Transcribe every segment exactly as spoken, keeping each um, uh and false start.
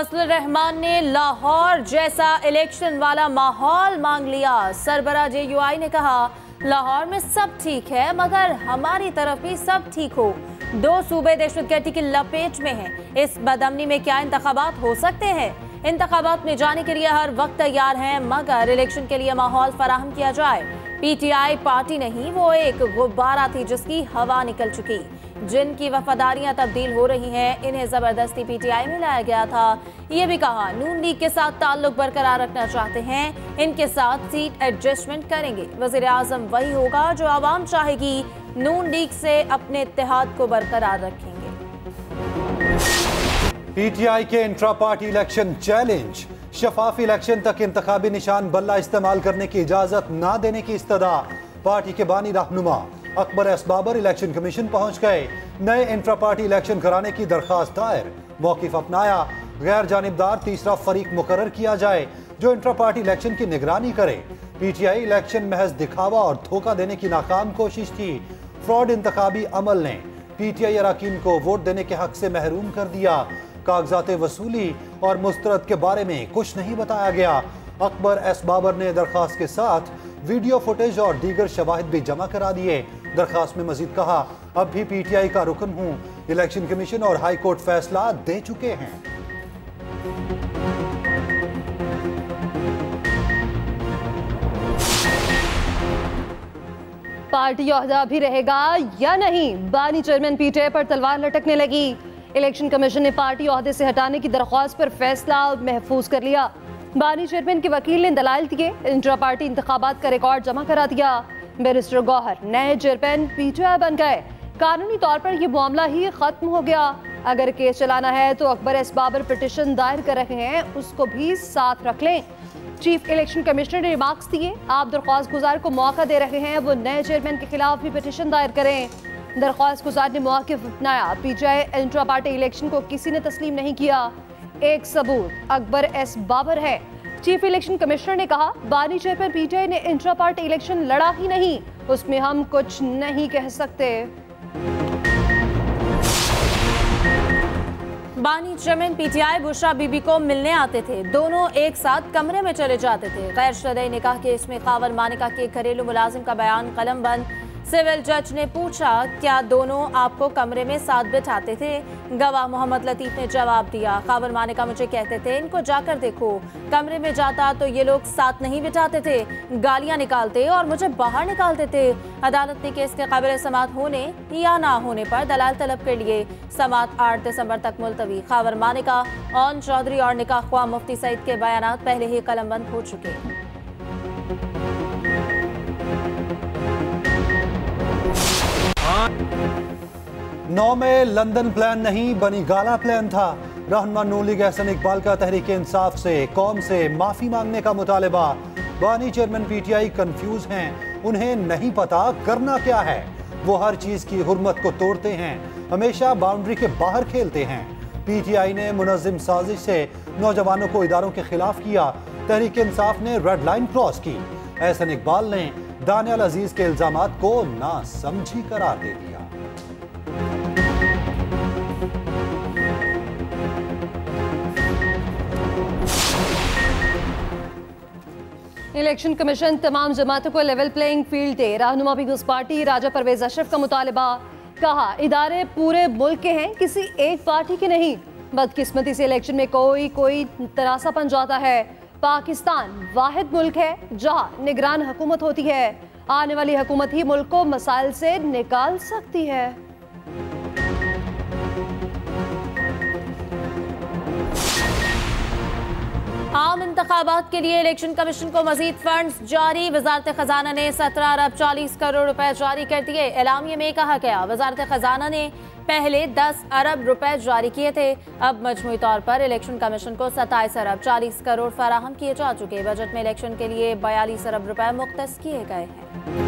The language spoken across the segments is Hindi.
फजलुर रहमान ने लाहौर जैसा इलेक्शन वाला माहौल मांग लिया। सरबराह जे यू आई ने कहा, लाहौर में सब ठीक है मगर हमारी तरफ भी सब ठीक हो। दो सूबे दहशतगर्दी की लपेट में हैं। इस बदअमनी में क्या इंतखाबात हो सकते हैं? इंतखाबात में जाने के लिए हर वक्त तैयार हैं मगर इलेक्शन के लिए माहौल फराहम किया जाए। पीटीआई पार्टी नहीं, वो एक गुब्बारा थी जिसकी हवा निकल चुकी। जिनकी वफादारियां तब्दील हो रही हैं, इन्हें जबरदस्ती पीटीआई में लाया गया था। ये भी कहा नून लीग के साथ ताल्लुक बरकरार रखना चाहते हैं, इनके साथ सीट एडजस्टमेंट करेंगे। वजीर आजम वही होगा जो आवाम चाहेगी। नून लीग से अपने इत्तेहाद को बरकरार रखेंगे। पीटीआई के इंट्रा पार्टी इलेक्शन चैलेंज, शफाफ इलेक्शन तक इंतखाबी निशान बल्ला इस्तेमाल करने की इजाजत न देने की इस्तदा। पार्टी के बानी रहनुमा Akbar S Babar election commission पहुंच गए। नए इंट्रा पार्टी इलेक्शन कराने की दरखास्त दायर, मौकिफ अपनाया। गैर जानिबदार तीसरा फरीक मुकर्रर किया जाए जो इंट्रा पार्टी इलेक्शन की निगरानी करे। पीटीआई इलेक्शन महज दिखावा और धोखा देने की नाकाम कोशिश थी। फ्रॉड इंतखाबी अमल ने पीटीआई अरकान को वोट देने के हक से महरूम कर दिया। कागजात वसूली और मुस्तरद के बारे में कुछ नहीं बताया गया। अकबर एस बाबर ने दरखास्त के साथ वीडियो फुटेज और दीगर शवाहिद भी जमा करा दिए। दरखास्त में मजीद कहा, अब भी पीटीआई का रुकन हूं। इलेक्शन कमीशन और हाई कोर्ट फैसला दे चुके हैं। पार्टी ओहदा भी रहेगा या नहीं? बानी चेयरमैन पीटीआई पर तलवार लटकने लगी। इलेक्शन कमीशन ने पार्टी ओहदे से हटाने की दरख्वास्त पर फैसला महफूज कर लिया। बानी चेयरमैन के वकील ने दलाइल दिए, इंट्रा पार्टी इंतखाबात का रिकॉर्ड जमा करा दिया। बैरिस्टर गौहर नए चेयरमैन पीटीआई बन गए। कानूनी तौर पर यह मामला ही खत्म हो गया। अगर केस चलाना है तो अकबर एस बाबर पिटिशन दायर कर रहे हैं, उसको भी साथ रख लें। चीफ इलेक्शन कमिश्नर ने रिमार्क्स दिए, आप दरख्वास्त गुजार को मौका दे रहे हैं, वो नए चेयरमैन के खिलाफ भी पिटिशन दायर करें। दरख्वास्त गुजार ने मौक़िफ़ अपनाया, पीटीआई इंट्रा पार्टी इलेक्शन को किसी ने तस्लीम नहीं किया। एक सबूत अकबर एस बाबर है। चीफ इलेक्शन कमिश्नर ने कहा, बानी चेयरमैन पीटीआई ने इंट्रा पार्टी इलेक्शन लड़ा ही नहीं, उसमें हम कुछ नहीं कह सकते। बानी चेयरमैन पीटीआई बुशरा बीबी को मिलने आते थे। दोनों एक साथ कमरे में चले जाते थे। गैर शरई निकाह के इसमें कावल मानिका के घरेलू मुलाजिम का बयान कलम बंद। सिविल जज ने पूछा, क्या दोनों आपको कमरे में साथ बिठाते थे? गवाह मोहम्मद लतीफ ने जवाब दिया, कावल मानिका मुझे कहते थे इनको जाकर देखो। कमरे में जाता तो ये लोग साथ नहीं बिठाते थे, गालियां निकालते और मुझे बाहर निकालते थे। अदालत ने केस के काबिल समाअत होने या ना होने पर दलाल तलब कर लिए। समाअत आठ दिसंबर तक मुलतवी। कावल मानिका, ओन चौधरी और निकाह ख्वाह मुफ्ती सईद के बयान पहले ही कलमबंद हो चुके हैं। नौ में लंदन प्लान नहीं बनी गाला प्लान था। रहनुमा नून लीग एहसन इकबाल का तहरीक इंसाफ से कौम से माफी मांगने का मुतालबा। बानी चेयरमैन पीटीआई कंफ्यूज हैं, उन्हें नहीं पता करना क्या है। वो हर चीज की हुर्मत को तोड़ते हैं, हमेशा बाउंड्री के बाहर खेलते हैं। पीटीआई ने मुनज़्ज़िम साजिश से नौजवानों को इदारों के खिलाफ किया। तहरीक इंसाफ ने रेड लाइन क्रॉस की। एहसन इकबाल ने दानियाल अजीज के इल्जामात को नासमझी करार दे दिया। इलेक्शन कमीशन तमाम जमातों को लेवल प्लेइंग फील्ड दे। रहनुमा पीपल्स पार्टी राजा परवेज अशरफ का मुतालबा। कहा, इदारे पूरे मुल्क के हैं, किसी एक पार्टी के नहीं। बदकिस्मती से इलेक्शन में कोई कोई तनासा बन जाता है। पाकिस्तान वाहिद मुल्क है जहां निगरान हुकूमत होती है। आने वाली हुकूमत ही मुल्क को मसाइल से निकाल सकती है। आम इंतखाबात के लिए इलेक्शन कमीशन को मजीद फंड्स जारी। वजारत खजाना ने सत्रह अरब चालीस करोड़ रुपए जारी कर दिए। एलामिया में कहा गया, वजारत खजाना ने पहले दस अरब रुपए जारी किए थे। अब मजमूई तौर पर इलेक्शन कमीशन को सत्ताईस अरब चालीस करोड़ फराहम किए जा चुके। बजट में इलेक्शन के लिए बयालीस अरब रुपए मुख्तस किए गए हैं।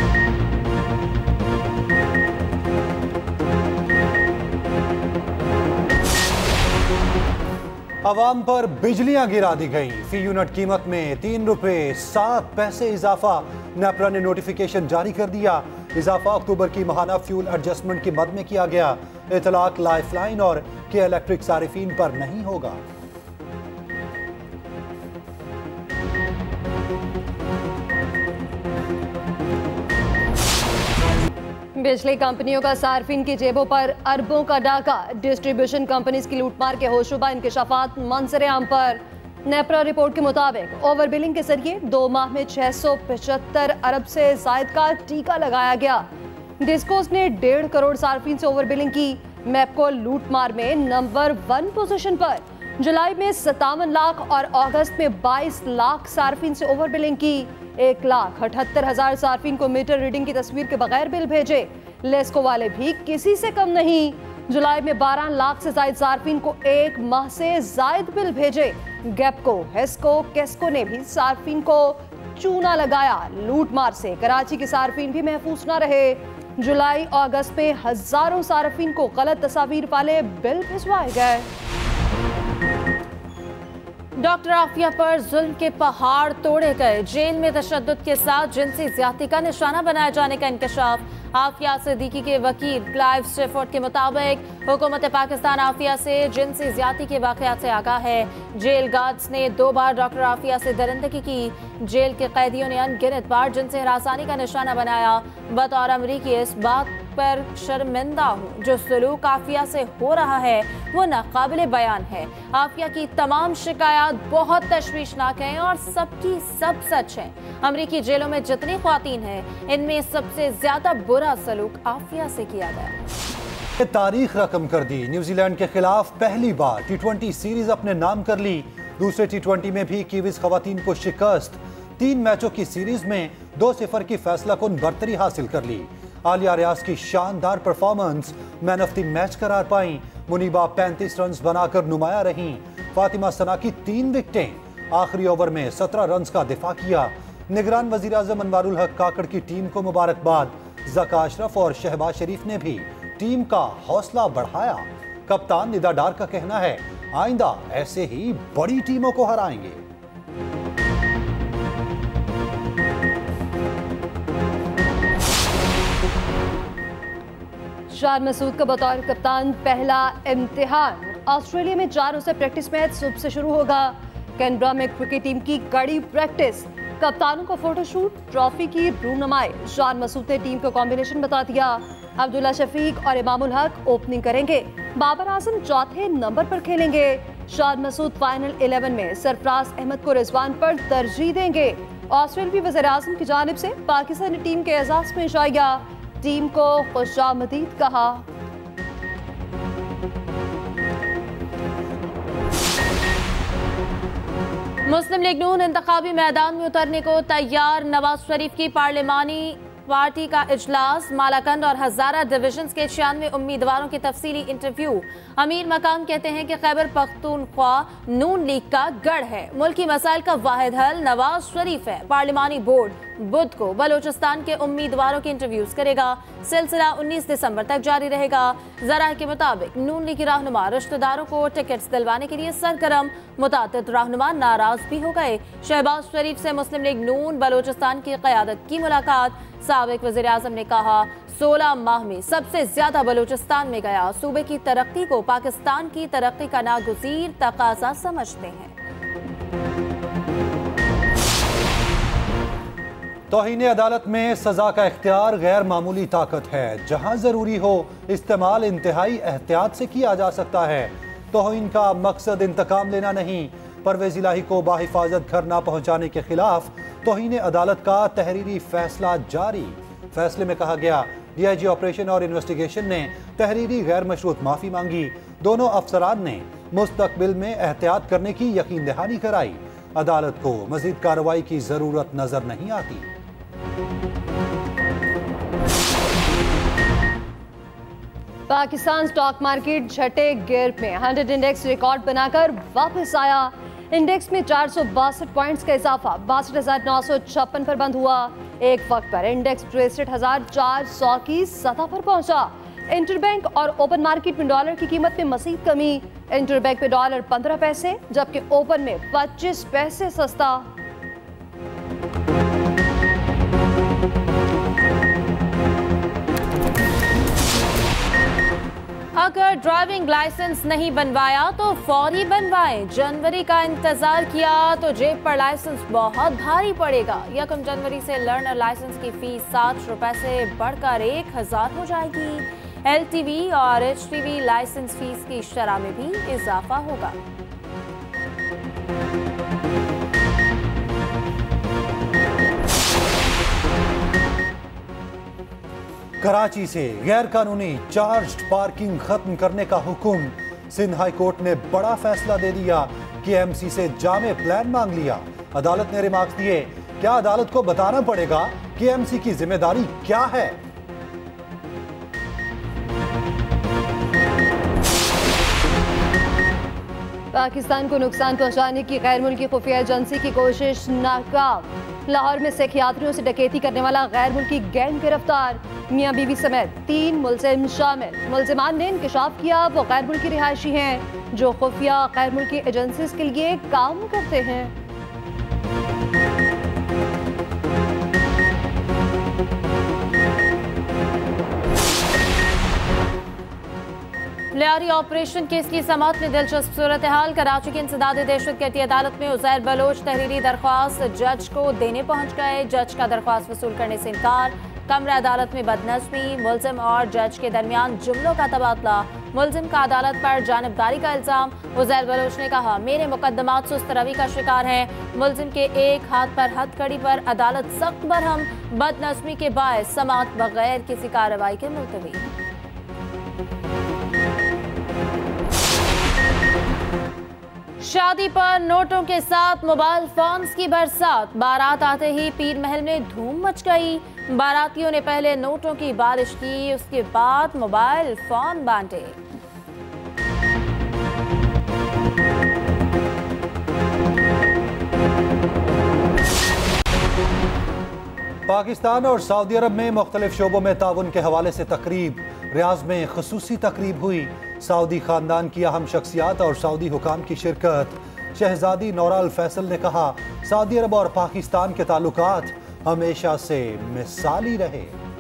अवाम पर बिजलियां गिरा दी गई। फी यूनिट कीमत में तीन रुपए सात पैसे इजाफा। नेपरा ने नोटिफिकेशन जारी कर दिया। इजाफा अक्टूबर की माहाना फ्यूल एडजस्टमेंट की मद में किया गया। इतलाक लाइफलाइन और के इलेक्ट्रिक सारिफीन पर नहीं होगा। बिजली कंपनियों का सार्फिन की जेबों पर अरबों का डाका, डिस्ट्रीब्यूशन कंपनीज की लूटमार के होशरुबा इंकशाफात मंजर आम पर। नेपरा रिपोर्ट के मुताबिक ओवर बिलिंग के जरिए दो माह में छह सौ पचहत्तर अरब से जायद का टीका लगाया गया। डिस्कोस ने डेढ़ करोड़ सार्फिन से ओवर बिलिंग की। मैपको लूटमार में नंबर वन पोजीशन पर। जुलाई में सत्तावन लाख और अगस्त में बाईस लाख सार्फिन से ओवर बिलिंग की। एक लाख अठहत्तर हजार सार्फिन को मीटर रीडिंग की तस्वीर के बगैर बिल भेजे। लेस्को वाले भी किसी से कम नहीं। जुलाई में बारह लाख से जायद सार्फिन को एक माह से जायद बिल भेजे। गैपको, हेस्को, केस्को ने भी सार्फिन को चूना लगाया। लूटमार से कराची के सार्फिन भी महफूज न रहे। जुलाई और अगस्त में हजारों सार्फिन को गलत तस्वीर वाले बिल भिजवाए गए। डॉक्टर आफिया पर जुल्म के पहाड़ तोड़े गए। जेल में तशद्दुद के साथ जिनसी ज्यादती का निशाना बनाए जाने का इंकशाफ। आफिया सिद्दीकी के वकील क्लाइव स्टिफोर्ड के मुताबिक हुकूमत पाकिस्तान आफिया से जिनसी ज्यादती के वाकयात से आगाह है। जेल गार्ड्स ने दो बार डॉक्टर आफिया से दरिंदगी की। जेल के कैदियों ने अनगिनत बार जिनसे हरासानी का निशाना बनाया। बतौर अमरीकी इस बात पर शर्मिंदा हूँ जो सलूक आफिया से हो रहा है वो नाकाबिले बयान है। आफिया की तमाम शिकायत बहुत तशवीशनाक हैं और सबकी सब सच हैं। अमरीकी जेलों में जितनी ख्वातीन हैं इनमें सबसे ज्यादा बुरा सलूक आफिया से किया गया। तारीख रकम कर दी। न्यूजीलैंड के खिलाफ पहली बार टी ट्वेंटी सीरीज अपने नाम कर ली। दूसरे टी ट्वेंटी में भी कीवीज खवातीन को शिकस्त। तीन मैचों की सीरीज में दो सिफर की फैसला कुन बरतरी हासिल कर ली। आलिया रियाज की शानदार performance man of the match करार पाई। मुनीबा पैंतीस रन बनाकर नुमाया रही। फातिमा सना की तीन विकेटें। आखिरी ओवर में सत्रह रन का दिफा किया। निगरान वजीर आजम अनवारुल हक काकड़ की टीम को मुबारकबाद। ज़का अशरफ और शहबाज शरीफ ने भी टीम का हौसला बढ़ाया। कप्तान निदा डार का कहना है आइंदा ऐसे ही बड़ी टीमों को हराएंगे। शान मसूद का बतौर कप्तान पहला इम्तिहान। ऑस्ट्रेलिया में चार रोज़ा प्रैक्टिस मैच सुबह से शुरू होगा। कैनबरा में क्रिकेट टीम की कड़ी प्रैक्टिस। कप्तानों को फोटोशूट, ट्रॉफी की रूनुमाई। शान मसूद ने टीम को कॉम्बिनेशन बता दिया। अब्दुल्ला शफीक और इमामुल हक ओपनिंग करेंगे। बाबर आजम चौथे नंबर पर खेलेंगे। शान मसूद फाइनल इलेवन में सरफराज अहमद को रिजवान पर तरजीह देंगे। ऑस्ट्रेलियाई वज़ीर आज़म की जानिब से पाकिस्तानी टीम के एजाज में इशाया। टीम को खुशामदीद कहा। मुस्लिम लीग नून इंतखाबी मैदान में उतरने को तैयार। नवाज शरीफ की पार्लिमानी पार्टी का इजलास। मालाकंद और हजारा डिविजन के छियानवे उम्मीदवारों की तफसीली इंटरव्यू। अमीर मकाम कहते हैं कि खैबर पख्तूनख्वा नून लीग का गढ़ है। मुल्की मसाइल का वाहिद हल नवाज शरीफ है। पार्लिमानी बोर्ड बुध को बलोचिस्तान के उम्मीदवारों के इंटरव्यूज करेगा। सिलसिला उन्नीस दिसंबर तक जारी रहेगा। जरा के मुताबिक नून लीग रहनुमा रिश्तेदारों को टिकट्स दिलवाने के लिए सरगर्म। मुतादिद रहनुमा नाराज भी हो गए। शहबाज शरीफ से मुस्लिम लीग नून बलोचिस्तान की क़यादत की मुलाकात। साबिक वज़ीर आज़म ने कहा सोलह माह में सबसे ज्यादा बलोचिस्तान में गया। सूबे की तरक्की को पाकिस्तान की तरक्की का नागुज़ीर तकाजा समझते हैं। तौहीन अदालत में सजा का इख्तियार गैर मामूली ताकत है। जहां जरूरी हो इस्तेमाल इंतहाई एहतियात से किया जा सकता है। तौहीन का मकसद इंतकाम लेना नहीं। परवेज इलाही को बाहिफाजत घर ना पहुंचाने के खिलाफ तौहीन अदालत का तहरीरी फैसला जारी। फैसले में कहा गया डी आई जी ऑपरेशन और इन्वेस्टिगेशन ने तहरीरी गैर मशरूत माफी मांगी। दोनों अफसरान ने मुस्तकबिल में एहतियात करने की यकीन दहानी कराई। अदालत को मजीद कार्रवाई की जरूरत नजर नहीं आती। पाकिस्तान स्टॉक मार्केट छठे गियर में हंड्रेड इंडेक्स रिकॉर्ड बनाकर वापस आया। इंडेक्स में चार सौ बासठ पॉइंट्स का इजाफा बासठ हजार नौ सौ छप्पन पर बंद हुआ। एक वक्त पर इंडेक्स तिरसठ हजार चार सौ की सतह पर पहुंचा। इंटरबैंक और ओपन मार्केट में डॉलर की कीमत में मजीद कमी। इंटरबैंक में डॉलर पंद्रह पैसे जबकि ओपन में पच्चीस पैसे सस्ता। अगर पर ड्राइविंग लाइसेंस नहीं बनवाया तो फौरी बनवाएं। जनवरी का इंतजार किया तो जेब पर लाइसेंस बहुत भारी पड़ेगा। यकम जनवरी से लर्नर लाइसेंस की फीस साठ रुपए से बढ़कर एक हजार हो जाएगी। एलटीवी और एचटीवी लाइसेंस फीस की शरह में भी इजाफा होगा। कराची से गैर कानूनी चार्ज पार्किंग खत्म करने का हुक्म। सिंध हाई कोर्ट ने बड़ा फैसला दे दिया कि एमसी से जामे प्लान मांग लिया। अदालत ने रिमार्क्स दिए, क्या अदालत को बताना पड़ेगा कि एमसी की जिम्मेदारी क्या है। पाकिस्तान को नुकसान पहुंचाने की गैर मुल्की खुफिया एजेंसी की कोशिश नाकाम। लाहौर में सिख यात्रियों से डकैती करने वाला गैर मुल्की गैंग गिरफ्तार। मियां बीवी समेत तीन मुलजिम शामिल। मुलजिमान ने इंकशाफ किया वो गैर मुल्की रिहायशी हैं जो खुफिया गैर मुल्की एजेंसीज के लिए काम करते हैं। लियारी ऑपरेशन केस की समाअत में दिलचस्प सूरत हाल। कराची की इंसदाद दहशतगर्दी अदालत में उजैर बलोच तहरीरी दरख्वास्त जज को देने पहुंच गए। जज का दरख्वास्त वसूल करने से इनकार। कमरा अदालत में बदनज़मी। मुलजिम और जज के दरमियान जुमलों का तबादला। मुलजिम का अदालत पर जानिबदारी का इल्जाम। उजैर बलोच ने कहा, मेरे मुकदमात सुस्त रवि का शिकार हैं। मुलजिम के एक हाथ पर हथकड़ी पर अदालत सख्त बरहम। बदनज़मी के बायस समाअत बगैर किसी कार्रवाई के मुलतवी। शादी पर नोटों के साथ मोबाइल फोन्स की बरसात। बारात आते ही पीर महल में धूम मच गई। बारातियों ने पहले नोटों की बारिश की, उसके बाद मोबाइल फोन बांटे। पाकिस्तान और सऊदी अरब में मुख्तलिफ शोबों में ताउन के हवाले से तकरीब। रियाज में खसूसी तकरीब हुई। सऊदी खानदान की अहम शख्सियात और सऊदी हुकाम की शिरकत। शहजादी नौरा अल फैसल ने कहा, सऊदी अरब और पाकिस्तान के ताल्लुकात हमेशा से मिसाली रहे।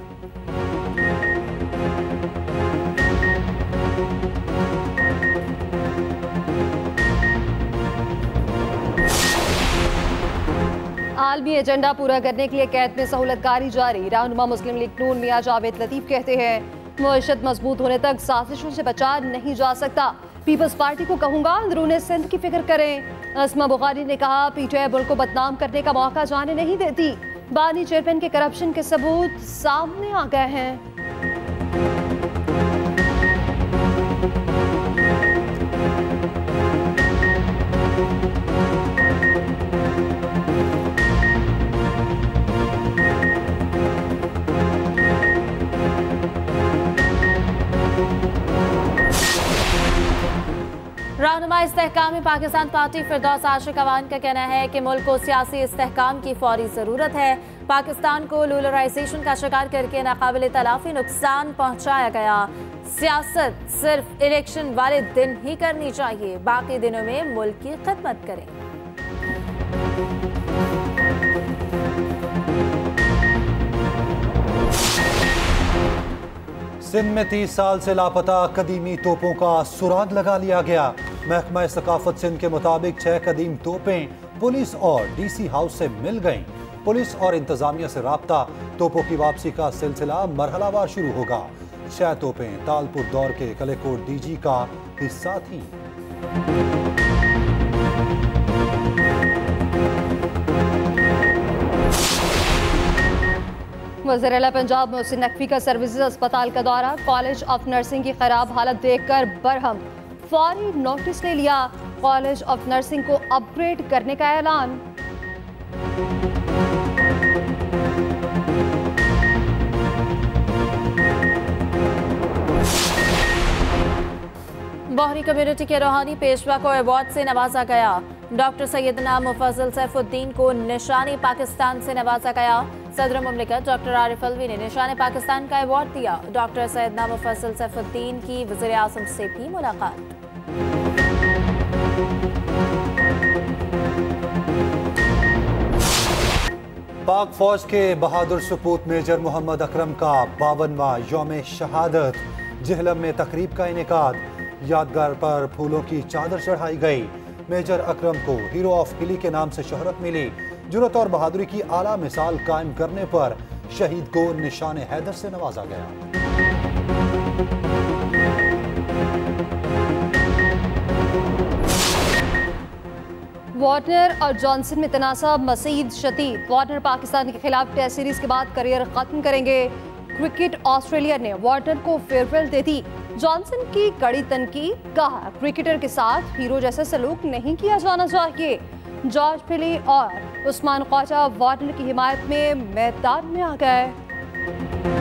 आलमी एजेंडा पूरा करने के लिए कैद में सहूलतकारी जारी। रहनुमा मुस्लिम लीग नून मियां जावेद लतीफ कहते हैं, मुआशरत मजबूत होने तक साजिशों से बचा नहीं जा सकता। पीपल्स पार्टी को कहूंगा अंदरूने सिंध की फिक्र करें। अस्मा बुखारी ने कहा, पीटीआई मुल्क को बदनाम करने का मौका जाने नहीं देती। बानी चेयरमैन के करप्शन के सबूत सामने आ गए हैं। रहनुमा इस्तेहकाम पाकिस्तान पार्टी फिरदौस आशिक अवान का कहना है कि मुल्क को सियासी इस्तेहकाम की फौरी ज़रूरत है। पाकिस्तान को लूलराइजेशन का शिकार करके नाकाबिल तलाफी नुकसान पहुंचाया गया। सियासत सिर्फ इलेक्शन वाले दिन ही करनी चाहिए, बाकी दिनों में मुल्क की खिदमत करें। सिंध में तीस साल से लापता कदीमी तोपों का सुराग लगा लिया गया। महकमा सकाफत सिंध के मुताबिक छह कदीम तोपें पुलिस और डीसी हाउस से मिल गईं। पुलिस और इंतजामिया से राब्ता। तोपों की वापसी का सिलसिला मरहलावार शुरू होगा। छह तोपें तालपुर दौर के कलेकोट डीजी का हिस्सा थी। वज़ीर आला पंजाब मोहसिन नकवी का सर्विसेज अस्पताल का दौरा। कॉलेज ऑफ नर्सिंग की खराब हालत देखकर बरहम। फौरी नोटिस ले लिया। कॉलेज ऑफ नर्सिंग को अपग्रेड करने का ऐलान। बहरी कम्युनिटी के रूहानी पेशवा को अवार्ड से नवाजा गया। डॉक्टर सैयदना मुफज्जल सैफुद्दीन को निशानी पाकिस्तान से नवाजा गया। सदर मुमलिकत डॉक्टर आरिफ अलवी ने निशान पाकिस्तान का अवार्ड दिया। डॉक्टर सैयदना मुफज्जल सैफुद्दीन की वज़ीर आज़म से भी मुलाकात। पाक फौज के बहादुर सपूत मेजर मोहम्मद अकरम का बावनवा यौम शहादत। जहलम में तकरीब का इनेकाद, यादगार पर फूलों की चादर चढ़ाई गई। मेजर अकरम को हीरो ऑफ हिली के नाम से शोहरत मिली। जुर्रत और बहादुरी की आला मिसाल कायम करने पर शहीद को निशान हैदर से नवाजा गया। वार्नर और जॉनसन में तनाज़ा मज़ीद शदीद। वार्नर पाकिस्तान के खिलाफ टेस्ट सीरीज के बाद करियर खत्म करेंगे। क्रिकेट ऑस्ट्रेलिया ने वार्नर को फेयरवेल दे दी। जॉनसन की कड़ी तनकीद, कहा क्रिकेटर के साथ हीरो जैसा सलूक नहीं किया जाना चाहिए। जॉर्ज फिली और उस्मान ख्वाजा वार्नर की हिमायत में मैदान में आ गए।